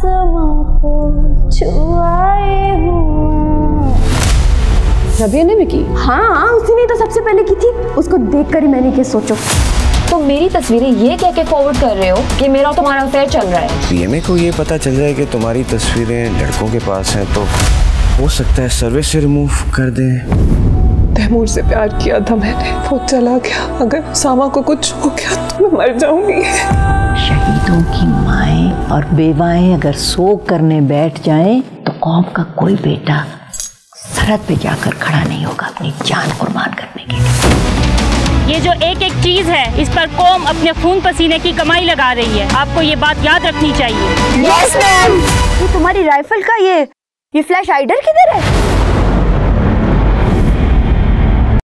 आसमां को छुआए हुआ। रबिया ने भी की? हाँ, उसी ने तो सबसे पहले की थी। उसको देखकर ही मैंने क्या सोचो। तो मेरी तस्वीरें ये कह के फॉरवर्ड कर रहे हो कि मेरा और तुम्हारा अफेयर चल रहा है। पीएमए को ये पता चल जाए कि तुम्हारी तस्वीरें लड़कों के पास हैं तो हो सकता है सर्विस से रिमूव कर दें। तैमूर से प्यार किया था मैंने, वो चला गया। अगर सामा को कुछ हो गया तो मैं मर जाऊंगी। शहीदों की माएं और बेवाएं अगर सोग करने बैठ जाएं तो कौम का कोई बेटा सरहद पे जाकर खड़ा नहीं होगा अपनी जान कुर्बान करने के लिए। ये जो एक एक चीज है, इस पर कौम अपने खून पसीने की कमाई लगा रही है। आपको ये बात याद रखनी चाहिए। Yes ma'am. ये तुम्हारी राइफल का ये फ्लैश हाइडर किधर है?